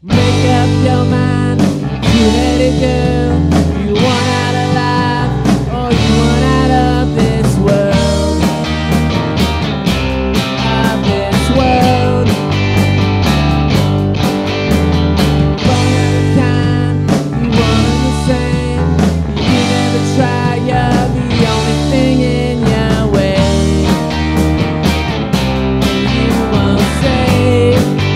Make up your mind to let it go. You want out of life or you want out of this world. Of this world. One at a time, you want them the same. You never try, you're the only thing in your way. You won't say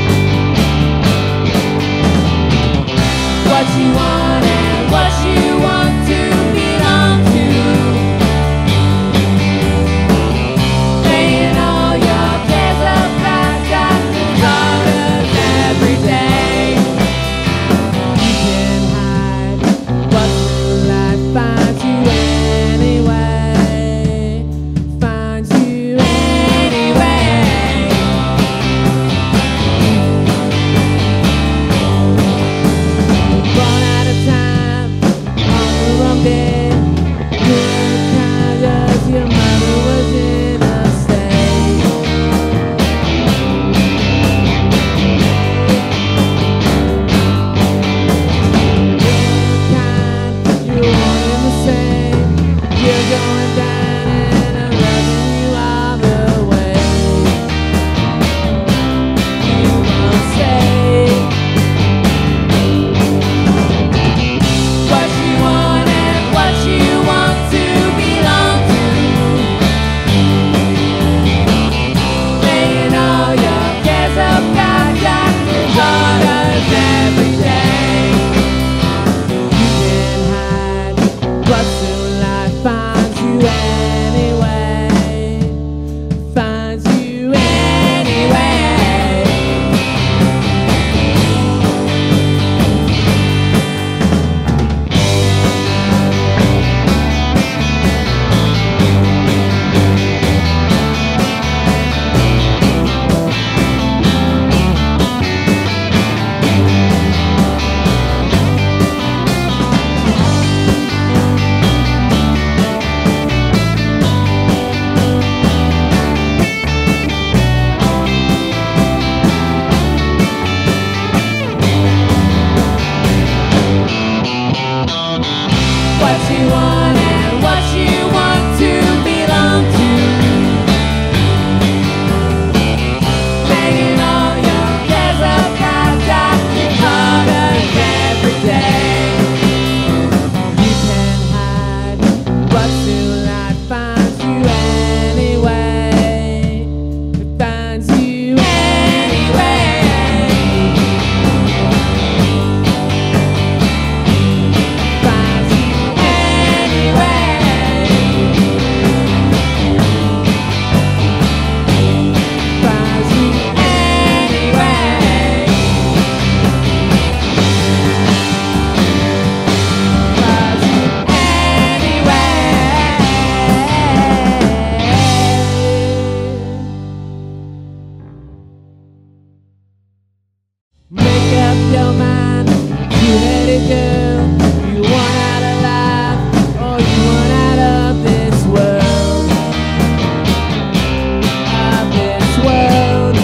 what you want and what you want to belong to. Laying all your cares about doctor's orders every day. You can hide, but life finds you anyway. Finds you anyway. One at a time, on the wrong day. You're the kind of your mother was in a state. You're the kind, you're one and the same. You're going down and I'm loving you all the way. You won't say what you want and what you want to belong to. Laying all your cares about doctor's orders every day. You can hide, but soon life finds you anyway. Finds you anyway. What you want and what you want to belong to. Laying all your cares about doctor's orders every day. You can hide, but soon life finds you anyway. It finds you anyway. Finds you anyway. Finds you anyway. Finds you anyway. Make up your mind to let it go. You want out of life or you want out of this world. Of this world.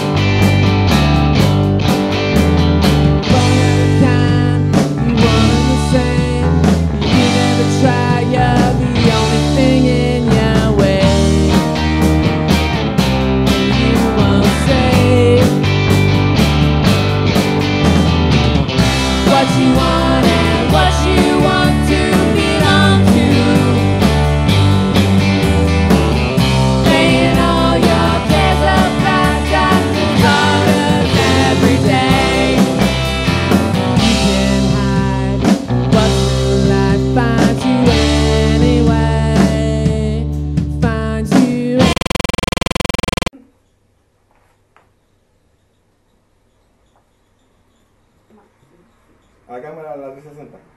One at a time, you want them the same. You never try, you're the only thing in your way. You won't say what you want and what you want to belong to. Laying all your cares about doctor's orders every day. You can hide, but life finds you anyway. Finds you. A cámara a la 360.